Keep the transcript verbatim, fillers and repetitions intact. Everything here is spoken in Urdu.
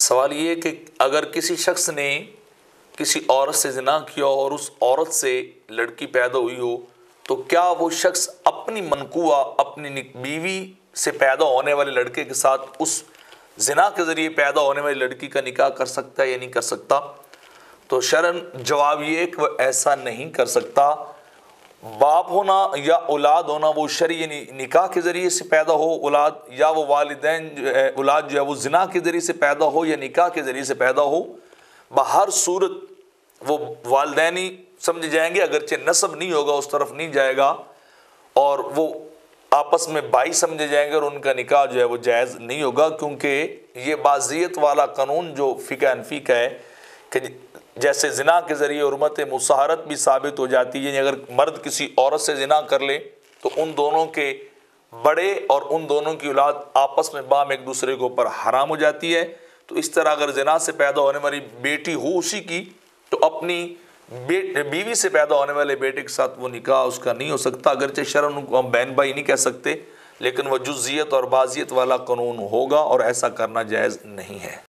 سوال یہ ہے کہ اگر کسی شخص نے کسی عورت سے زنا کیا اور اس عورت سے لڑکی پیدا ہوئی ہو تو کیا وہ شخص اپنی منقوہ اپنی بیوی سے پیدا ہونے والے لڑکے کے ساتھ اس زنا کے ذریعے پیدا ہونے والی لڑکی کا نکاح کر سکتا ہے یا نہیں کر سکتا؟ تو شرعاً جواب یہ ہے کہ وہ ایسا نہیں کر سکتا۔ باپ ہونا یا اولاد ہونا وہ شرعی یعنی نکاح کے ذریعے سے پیدا ہو اولاد، یا وہ والدین جو ہے اولاد جو ہے وہ زنا کے ذریعے سے پیدا ہو یا نکاح کے ذریعے سے پیدا ہو، بہر صورت وہ والدین ہی سمجھے جائیں گے، اگرچہ نسب نہیں ہوگا، اس طرف نہیں جائے گا، اور وہ آپس میں بھائی سمجھے جائیں گے اور ان کا نکاح جو ہے وہ جائز نہیں ہوگا، کیونکہ یہ بازیت والا قانون جو فقہ حنفی کا ہے کہ جیسے زنا کے ذریعے حرمت مصاہرت بھی ثابت ہو جاتی ہے، یعنی اگر مرد کسی عورت سے زنا کر لے تو ان دونوں کے بڑے اور ان دونوں کی اولاد آپس میں بام ایک دوسرے کے اوپر حرام ہو جاتی ہے، تو اس طرح اگر زنا سے پیدا ہونے والی بیٹی ہو اسی کی تو اپنی بیوی سے پیدا ہونے والے بیٹے کے ساتھ وہ نکاح اس کا نہیں ہو سکتا، اگرچہ شرعاً ان کو ہم بہن بھائی نہیں کہہ سکتے، لیکن وہ جزیت اور بازیت والا قانون ہوگا اور ایسا کرنا جائز نہیں ہے۔